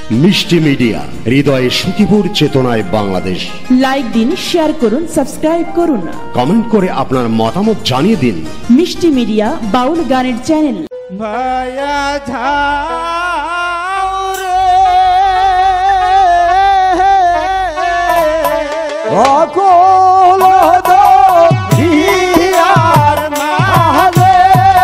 মিষ্টি মিডিয়া, হৃদয়ে সুখীপুর, চেতনায় বাংলাদেশ। লাইক দিন, শেয়ার করুন, সাবস্ক্রাইব করুন, কমেন্ট করে আপনার মতামত জানিয়ে দিন। মিষ্টি মিডিয়া বাউল গানের চ্যানেল। ভায়া ঝাও রে অকুল দরিয়ার মাঝে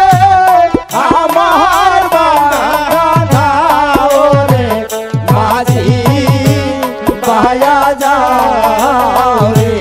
আমার বাঁধাও রে মাঝি ভায়া যাও রে।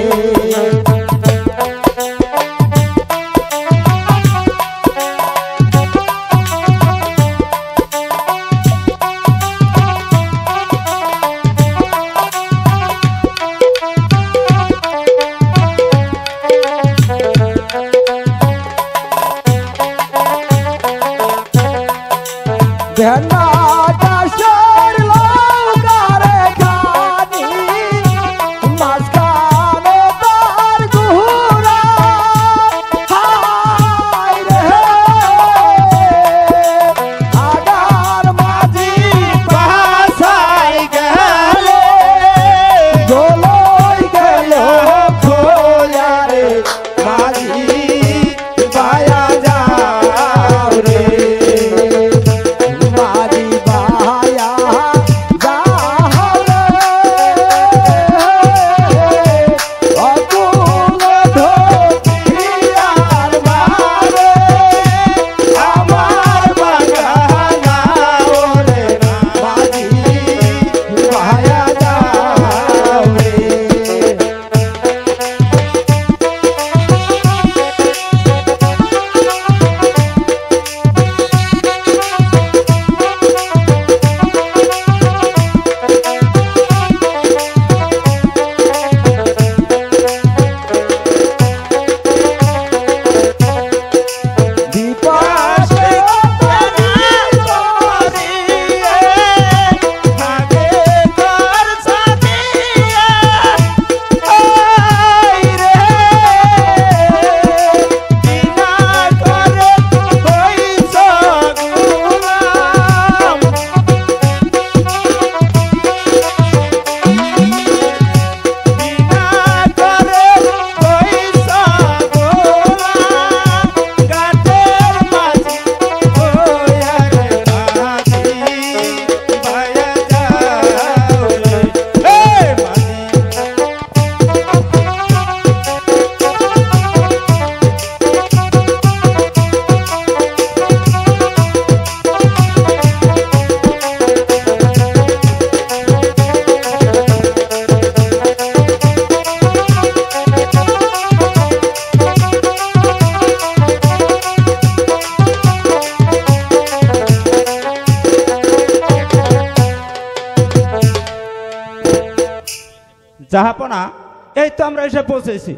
জাহাপনা, এই তো আমরা এসে পৌঁছেছি।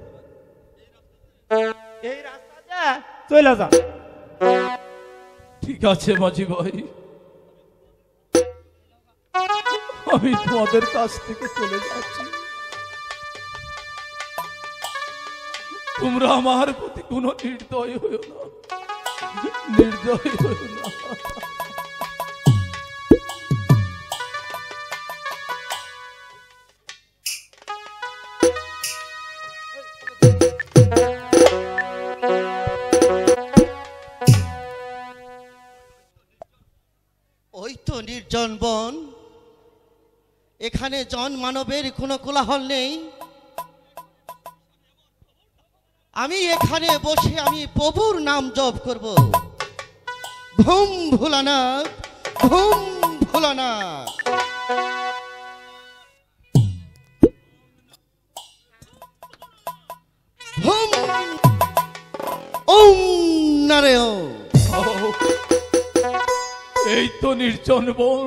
এই রাস্তাতে চলে যা। ঠিক আছে মাঝি ভাই, আমি তোমাদের কাছ থেকে চলে যাচ্ছি। তোমরা আমার প্রতি কোনো নির্দয় হইও না, নির্দয় হইও না। ওই তো নির্জন বন, এখানে জন মানবের কোনো কোলাহল নেই। আমি এখানে বসে আমি প্রভুর নাম জপ করব। ঘুম ভোলানাথ, ঘুম ভোলানাথ। ঘুম ওম নারায়ণ। এই তো নির্জন বন,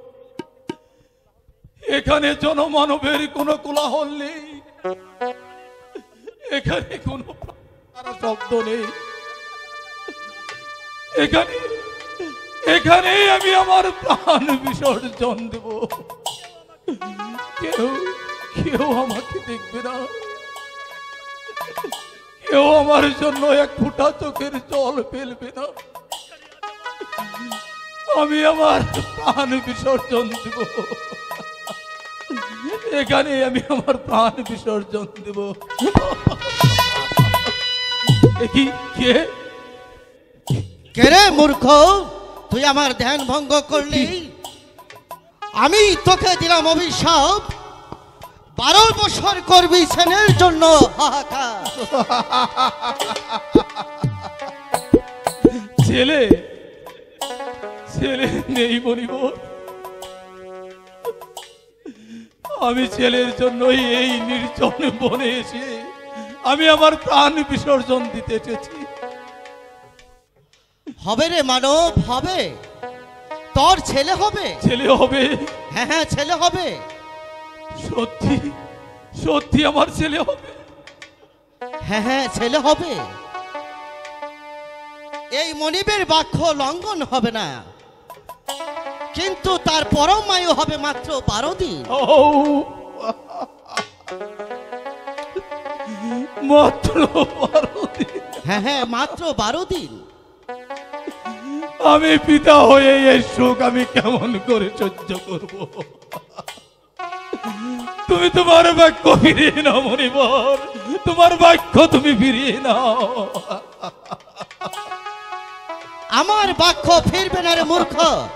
এখানে জনমানবের কোনো কোলাহল নেই, এখানে কোনো শব্দ নেই। এখানে এখানে আমি আমার প্রাণ বিসর্জন দেব। কেউ কেউ আমাকে দেখবে না, কেউ আমার জন্য এক ফোঁটা চোখের জল ফেলবে না। আমি আমার প্রাণ বিসর্জন দেব, এখানে আমি আমার প্রাণ বিসর্জন দেব। কি কে কে রে মূর্খ, তুই আমার ধ্যান ভঙ্গ করলি। আমি তোকে দিলাম অভিশাপ, 12 বছর করবি ছেলের জন্য হাহাকার। ছেলে ছেলে নেই মনিব, আমি ছেলের জন্য এই নির্জন বনে এসে আমি আমার প্রাণ বিসর্জন দিতে এসেছি। হবে রে মানব, হবে, তোর ছেলে হবে। ছেলে হবে? হ্যাঁ হ্যাঁ, ছেলে হবে। সত্যি সত্যি আমার ছেলে হবে? হ্যাঁ হ্যাঁ, ছেলে হবে। এই মনিবের বাক্য লঙ্ঘন হবে না, কিন্তু তার পরমায়ু হবে মাত্র 12 দিন। ও মাত্র 12 দিন? হ্যাঁ হ্যাঁ, মাত্র 12 দিন। আমি পিতা হয়ে এই শোক আমি কেমন করে সহ্য করব? তুমি তোমার বাক্য ফিরিয়ে নাও মনিবর, তোমার বাক্য তুমি ফিরিয়ে নাও। আমার বাক্য ফিরবে না রে মূর্খ।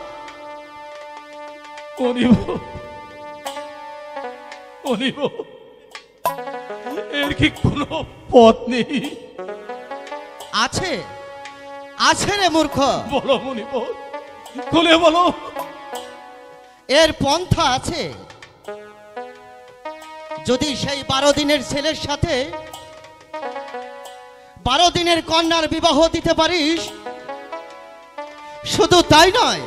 মনিবর মনিবর, এর কি কোনো পথ নেই? আছে, আছে রে মূর্খ। বলো মনিবর, খুলে বলো। এর পন্থা আছে। যদি সেই 12 দিনের ছেলের সাথে 12 দিনের কন্যার বিবাহ দিতে পারিস, শুধু তাই নয়,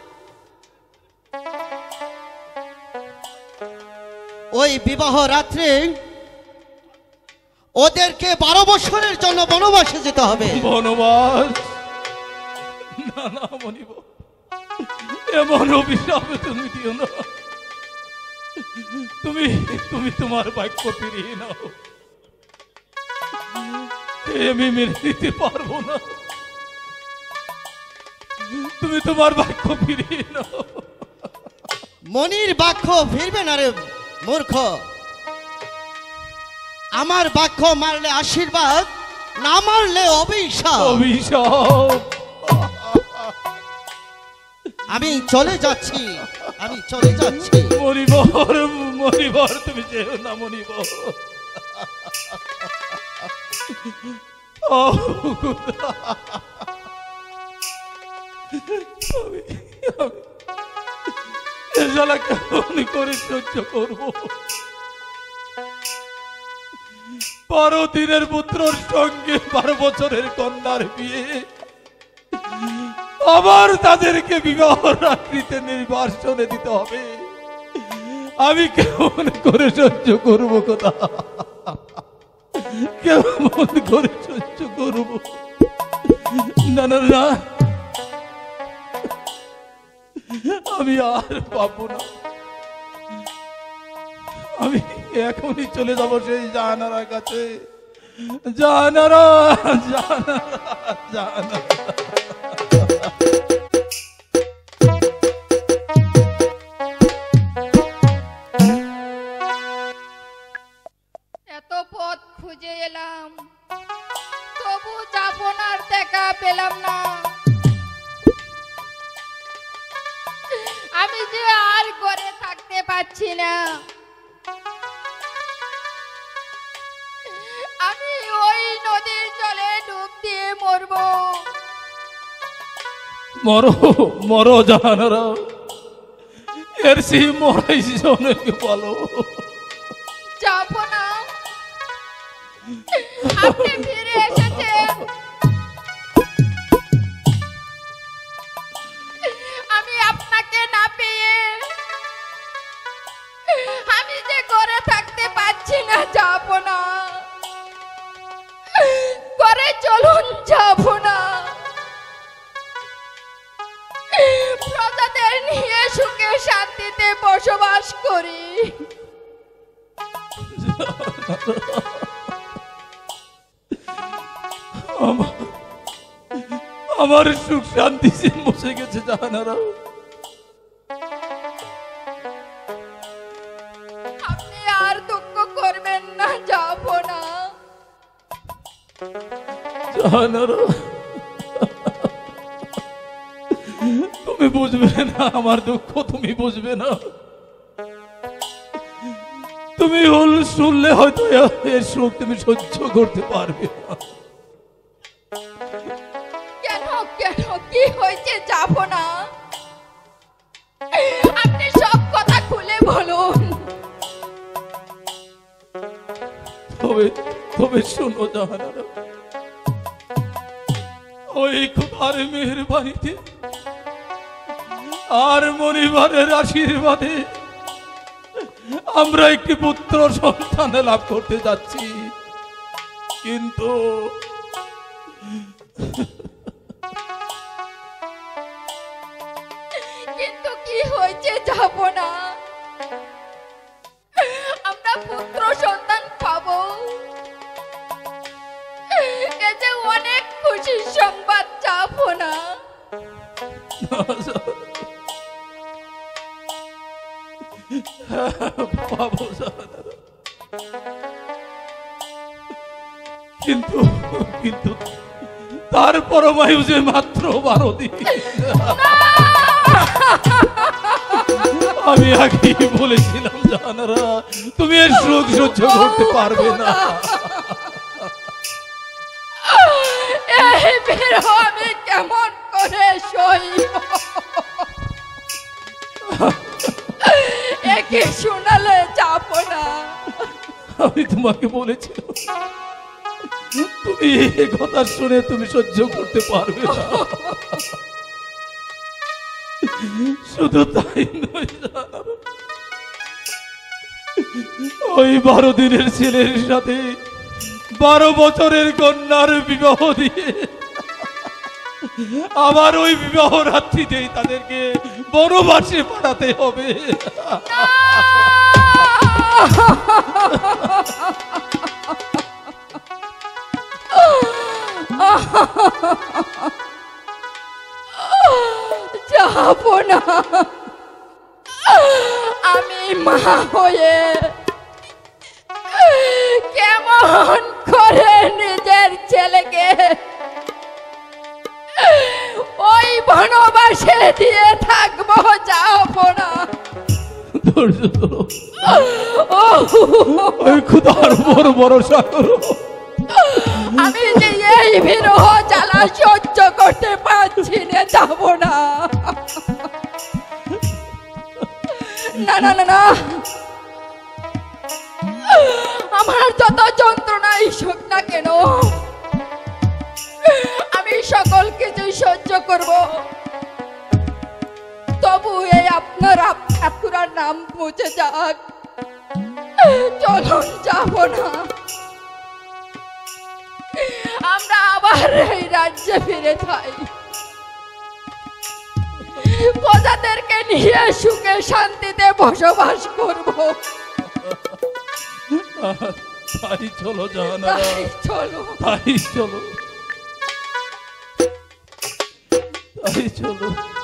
ওই বিবাহ রাত্রে ওদেরকে 12 বছরের জন্য বনবাসে যেতে হবে। বনবাস? না না মনিব, এমন অভিশাপ তুমি দিও না। তুমি তুমি তোমার বাক্য ফিরিয়ে নাও, আমি মেনে নিতে পারবো না। তুমি তোমার বাক্য ফিরিয়ে নাও। মনির বাক্য ফিরবে না রে মূর্খ। আমার বাক্য মারলে আশীর্বাদ, না মারলে অভিশাপ। অভিশাপ? আমি চলে যাচ্ছি, আমি চলে যাচ্ছি। মনিবর মনিবর, তুমি যেও না মনিবর। ও খোদা, আমি এ জ্বালা কেমন করে সহ্য করবো? 12 দিনের পুত্রর সঙ্গে 12 বছরের কন্যার বিয়ে, আবার তাদেরকে বিবাহ রাত্রিতে নির্বাসনে দিতে হবে। আমি কেমন করে সহ্য করবো কথা, কেমন করে সহ্য করবো? না না না, আমি আর পাবো না। আমি এখনই চলে যাব সেই জাহানারার কাছে। জাহানারা, জাহানারা, জাহানারা। এত পথ খুঁজে এলাম, তবু যাপনার দেখা পেলাম না। আমি যে আর ঘরে থাকতে পারছি না। আমি ওই নদীর জলে ডুব দিয়ে মরবো। মরো মরো জাহানারা, এর সেই মরাই অনেক ভালো। যাবো না, আপনি ফিরে এসেছেন। আমি আপনাকে না পেয়ে আমি যে ঘরে থাকতে পারছি না। যাবো না, ঘরে চলুন। যাবো না, প্রজাদের নিয়ে সুখে শান্তিতে বসবাস করি। আমার সুখ শান্তি যে মুছে গেছে জাহানারা। আপনি আর দুঃখ করবেন না, যাব না। জাহানারা, তুমি বুঝবে না আমার দুঃখ, তুমি বুঝবে না। তুমি শুনলে হয়তো এর সুখ তুমি সহ্য করতে পারবে না। কেন কেন, কি হয়েছে? যাব না। আপনি সব কথা খুলে বলুন। তবে তবে শোনো জাহানারা, ওই খোদার মেহেরবানিতে আর মনিবারের আশীর্বাদে আমরা একটি পুত্র সন্তান লাভ করতে যাচ্ছি। কিন্তু কিন্তু কি হয়েছে? যাব না। আমরা পুত্র সন্তান পাবো, এ যে অনেক খুশির সংবাদ। যাব না। পাবো জাহানারা, কিন্তু কিন্তু তারপর মায়ু যে মাত্র 12 দিন। আমি আগেই বলেছিলাম জাহানারা, তুমি এর সুখ সহ্য করতে পারবে না। এই বিরহ আমি কেমন করে সইব? একে শোনালে যাব না। আমি তোমাকে বলেছিলাম, তুমি এই কথা শুনে তুমি সহ্য করতে পারবে না। শুধু তাই নয় জাহানারা, ওই 12 দিনের ছেলের সাথে 12 বছরের কন্যার বিবাহ দিয়ে আবার ওই বিবাহ রাত্রিতেই তাদেরকে বনবাসে পাঠাতে হবে। যাব না। আমি মা হয়ে কেমন করে নিজের ছেলেকে ওই বনবাসে দিয়ে থাকবো? যাব না। ধৈর্য ধরো, ওই খোদার উপর ভরসা করো। আমি যে এই বিরহ জ্বালা সহ্য করতে পারছি না। যাব না। না না না না, আমার যত যন্ত্রণাই হোক না কেন, আমি সকল কিছু সহ্য করব, তবু এই আপনার আপনার নাম মুছে যাক। চলুন, যাব না। আমরা আবার এই রাজ্যে ফিরে যাই, প্রজাদেরকে নিয়ে সুখে শান্তিতে বসবাস করব। তাই চলো জাহানারা, তাই চলো। তাই চলো, তাই চলো।